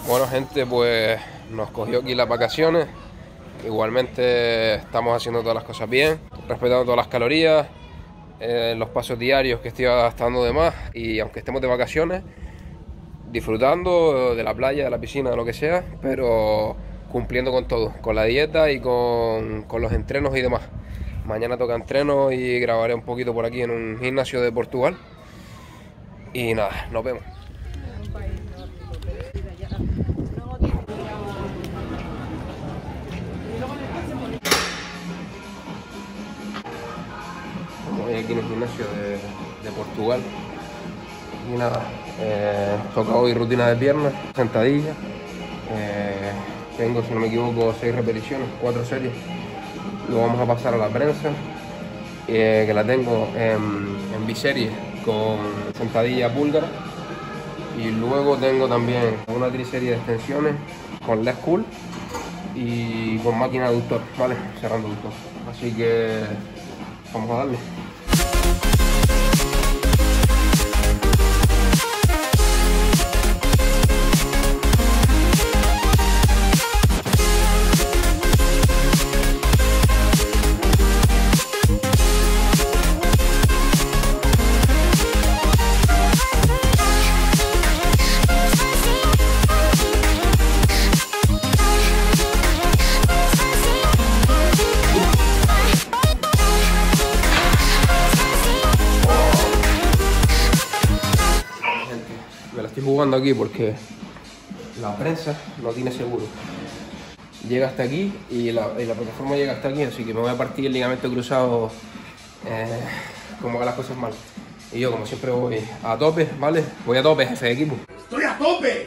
Bueno, gente, pues nos cogió aquí las vacaciones. Igualmente estamos haciendo todas las cosas bien, respetando todas las calorías, los pasos diarios que estoy gastando de más. Y aunque estemos de vacaciones, disfrutando de la playa, de la piscina, de lo que sea, pero cumpliendo con todo, con la dieta y con los entrenos y demás. Mañana toca entreno y grabaré un poquito por aquí en un gimnasio de Portugal. Y nada, nos vemos. Estamos aquí en el gimnasio de Portugal. Y nada, toca hoy rutina de piernas, sentadillas. Tengo, si no me equivoco, 6 repeticiones, 4 series. Luego vamos a pasar a la prensa, que la tengo en biserie con sentadilla búlgara. Y luego tengo también una triserie de extensiones con leg curl y con máquina aductor, ¿vale? Cerrando aductor. Así que vamos a darle. Me la estoy jugando aquí porque la prensa no tiene seguro. Llega hasta aquí y la plataforma llega hasta aquí, así que me voy a partir el ligamento cruzado como haga las cosas mal. Y yo, como siempre, voy a tope, ¿vale? Voy a tope, jefe de equipo. ¡Estoy a tope!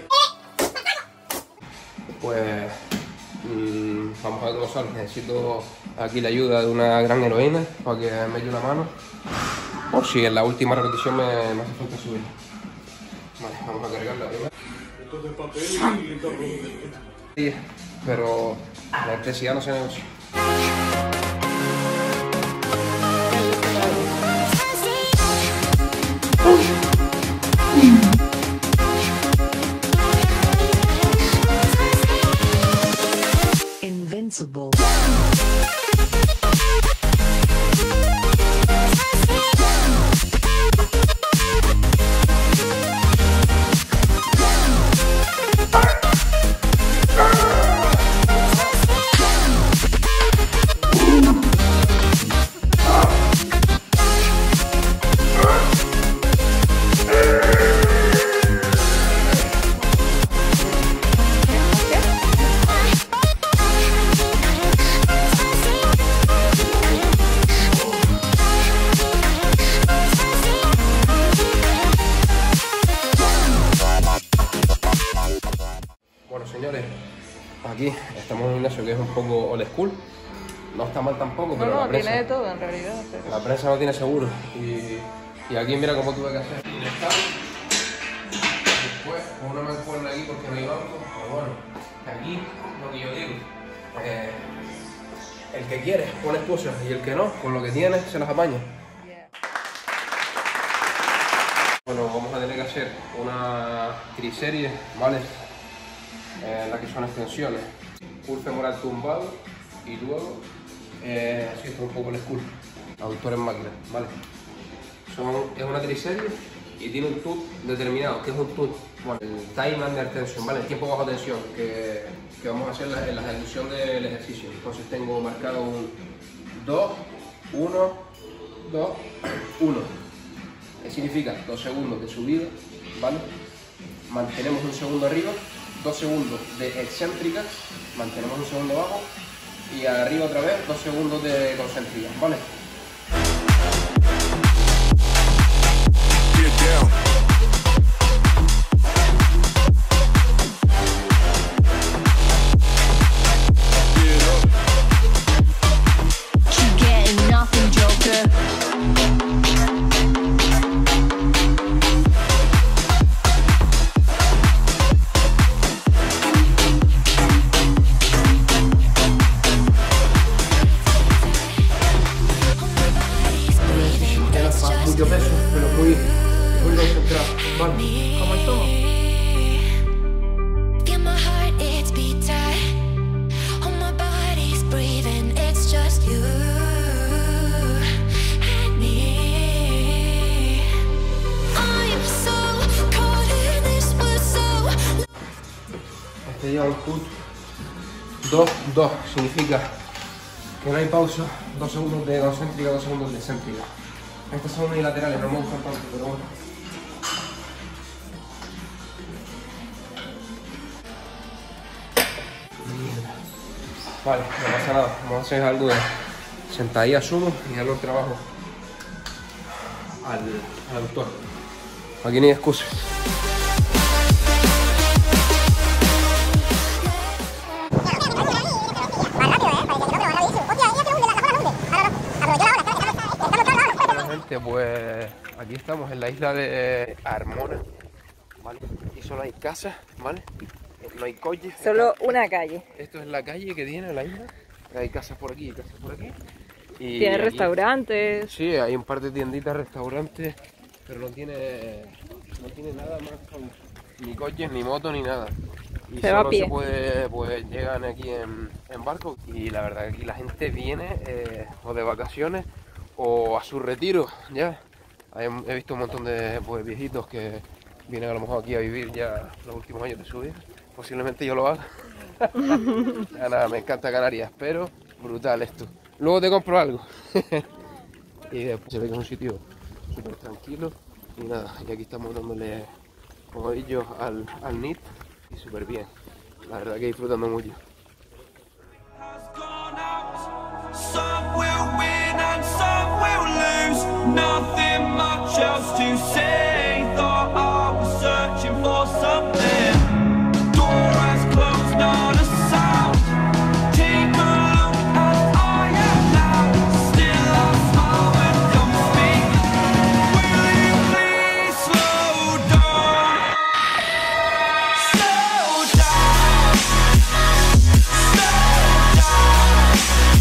Pues vamos a ver cómo sale. Necesito aquí la ayuda de una gran heroína para que me eche una mano. O si en la última repetición me hace falta subir. Vale, vamos a cargarla primero. Esto es de papel y Sí, pero la electricidad no se negocia. Invincible. Bueno, señores, aquí estamos en un gimnasio que es un poco old school. No está mal tampoco, pero No, la prensa, tiene de todo en realidad. Pero... la prensa no tiene seguro. Y aquí mira cómo tuve que hacer. Después, con una mancuerna aquí porque no hay banco. Pero bueno, aquí lo que yo digo. El que quiere pone excusas y el que no, con lo que tiene se las apaña. Bueno, vamos a tener que hacer una triserie, ¿vale? La que son extensiones, curl femoral tumbado y luego así está un poco el curl, aductor en máquina, ¿vale? Es una triserie y tiene un TUT determinado. ¿Qué es un TUT? Bueno, el time under tension, ¿vale? El tiempo bajo tensión que vamos a hacer en la ejecución del ejercicio. Entonces tengo marcado un 2, 1, 2, 1. ¿Qué significa? 2 segundos de subida, ¿vale? Mantenemos un segundo arriba, 2 segundos de excéntrica, mantenemos un segundo abajo y arriba otra vez 2 segundos de concéntrica, ¿vale? Keep getting nothing, Joker. Mucho peso, pero muy concentrado. Este lleva un put 2-2, significa que no hay pausa, 2 segundos de concéntrica, 2 segundos de excéntrica. Estos son unilaterales, no me gustan tanto, pero bueno. Vale, no pasa nada, vamos a hacer algo de sentadilla sumo y darle un trabajo al autor. Aquí ni excusas. Pues aquí estamos en la isla de Armona, ¿vale? Aquí solo hay casas, ¿vale? No hay coches. Solo una calle. Esto es la calle que tiene la isla. Hay casas por aquí y casas por aquí. Y tiene aquí, restaurantes. Sí, hay un par de tienditas, restaurantes, pero no tiene nada más, ni coches, ni motos, ni nada. Y se va solo a pie. se puede, pues llegan aquí en barco. Y la verdad que aquí la gente viene o de vacaciones o a su retiro, ya. He visto un montón de pues, viejitos que vienen a lo mejor aquí a vivir ya los últimos años de su vida. Posiblemente yo lo haga. Ya, nada, me encanta Canarias, pero brutal esto. Luego te compro algo. Y después se ve que es un sitio súper tranquilo. Y nada, y aquí estamos dándole, como he dicho, al NIT. Y súper bien. La verdad que disfrutando mucho. Some will win and some will lose. Nothing much else to say. Thought I was searching for something. Door has closed, not a sound. Take a look as I am now. Still I smile when come speak. Will you please slow down? Slow down. Slow down.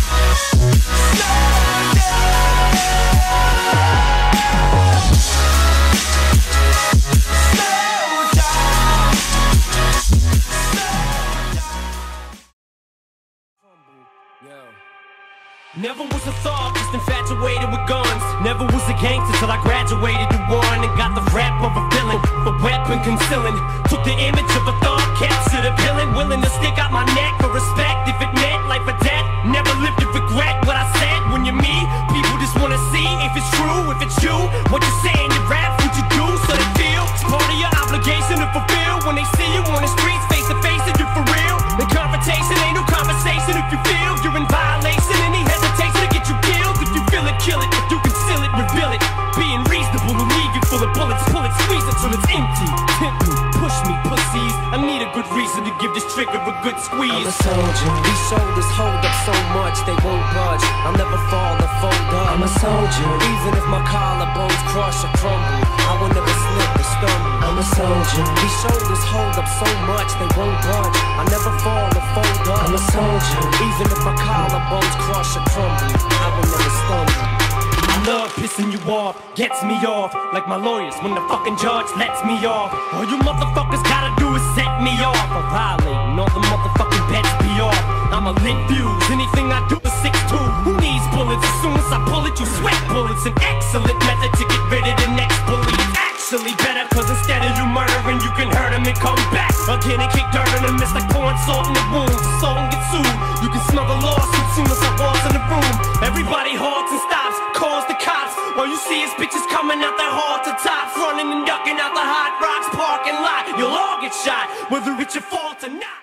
Never was a thug, just infatuated with guns. Never was a gangster till I graduated to one and got the rap of a villain, the weapon concealing. Took the image of a thug, captured a villain, willing to stick out my neck for respect if it meant life or death. Never lived to regret what I said. When you're me, people just wanna see if it's true, if it's you. What you saying, you rap, what you do, so they feel it's part of your obligation to fulfill. When they see you on the streets, face to face, and you for real. The confrontation ain't no conversation if you feel you're in violation. Any hesitation to get you killed. If you feel it, kill it. If you conceal it, reveal it. Being reasonable will leave you full of bullets. Pull it, squeeze it till it's empty. Tempt me, push me, pussies. I need a good reason to give this trigger a good squeeze. I'm a soldier. These shoulders hold up so much they won't budge. I'll never fall or fold up. I'm a soldier. Even if my collarbones crush or crumble, I will never slip or stumble. I'm a soldier. These shoulders hold up so much they won't budge. I'll never fall or fold up. I'm a soldier. Even if my collarbones crush or crumble, I will never stumble. I love pissing you off, gets me off. Like my lawyers when the fucking judge lets me off. All you motherfuckers gotta do is set me off. I'm violating all the motherfucking bets be off. I'm a lit fuse, anything I do is 6'2". Who needs bullets? As soon as I pull it, you sweat bullets. An excellent method to get rid of the next bully. Actually better, cause instead of you murdering, you can hurt him and come back again and kick dirt in him. It's like pouring salt in the wounds. The soul gets sued. You can smell the lawsuit soon as I walk in the room. Everybody halts and stops, calls the cops. All you see is bitches coming out their hall to tops, running and ducking out the Hot Rocks parking lot. You'll all get shot, whether it's your fault or not.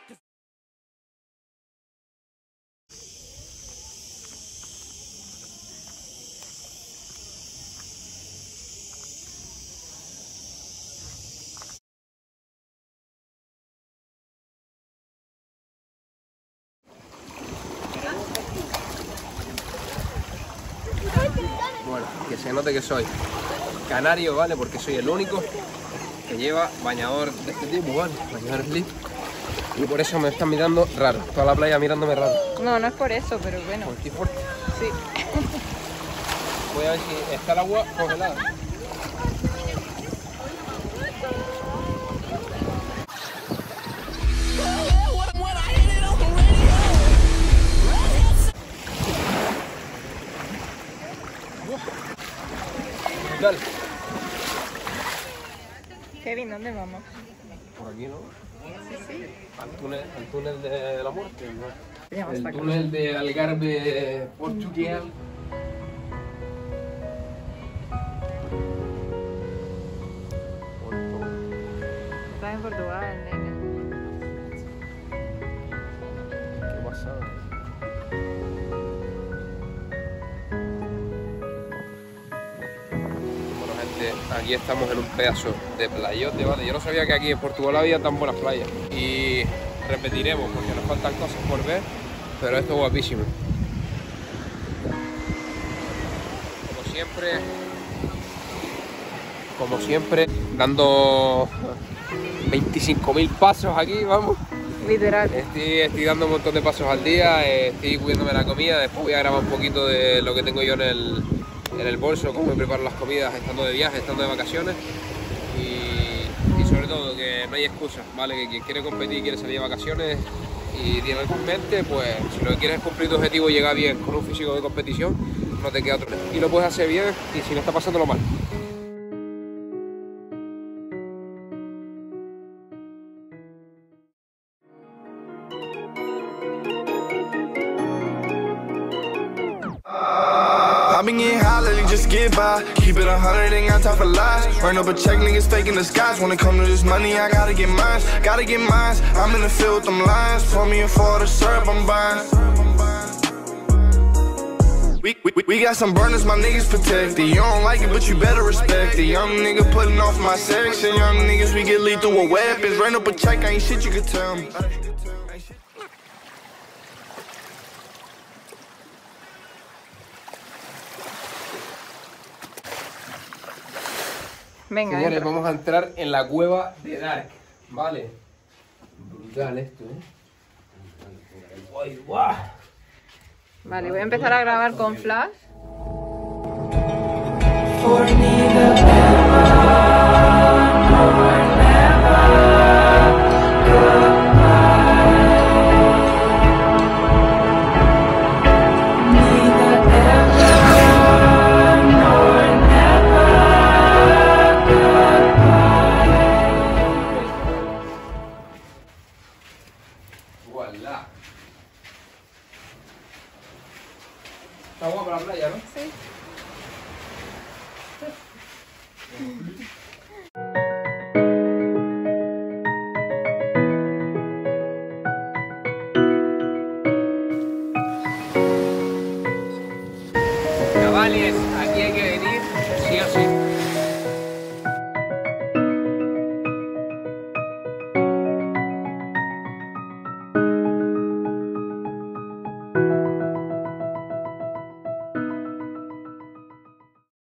Bueno, que se note que soy canario, ¿vale? Porque soy el único que lleva bañador de este tipo, ¿vale? Bañador slip. Y por eso me están mirando raro. Toda la playa mirándome raro. No, no es por eso, pero bueno. Por ti fuerte. Sí. Voy a ver si está el agua congelada. Dale. Kevin, ¿dónde vamos? Por aquí, ¿no? Sí, sí. al túnel de la muerte, ¿no? Teníamos El tacos. túnel de Algarve, Portugal. Estás en Portugal, nene. Qué pasada. Bueno, gente, aquí estamos en un pedazo de playote, ¿vale? Yo no sabía que aquí en Portugal había tan buenas playas. Y repetiremos porque nos faltan cosas por ver, pero esto es guapísimo. Como siempre, dando 25.000 pasos aquí, vamos. Literal. Estoy dando un montón de pasos al día, estoy cubriéndome la comida, después voy a grabar un poquito de lo que tengo yo en el bolso, cómo me preparo las comidas estando de viaje, estando de vacaciones y sobre todo que no hay excusas, ¿vale? Que quien quiere competir, quiere salir de vacaciones y tiene algo en mente, pues si lo que quieres es cumplir tu objetivo y llegar bien con un físico de competición, no te queda otro. Y lo puedes hacer bien y si no está pasándolo mal. I been getting high lately, just get by. Keep it 100, ain't got time for lies. Run up a check, niggas faking the skies. When it come to this money, I gotta get mine. Gotta get mine. I'm in the field with them lions. Pour me a for the syrup, I'm buying. We got some burners, my niggas protected. You don't like it, but you better respect it. Young nigga putting off my section. Young niggas, we get lethal with weapons. Run up a check, ain't shit you could tell me. Venga, Señores, entra. vamos a entrar en la cueva de Dark, ¿vale? Brutal esto, Guay, guau. Vale, voy a empezar a grabar con flash. Voilà. Está guapa la playa, ¿no? Sí. Chavales, aquí hay que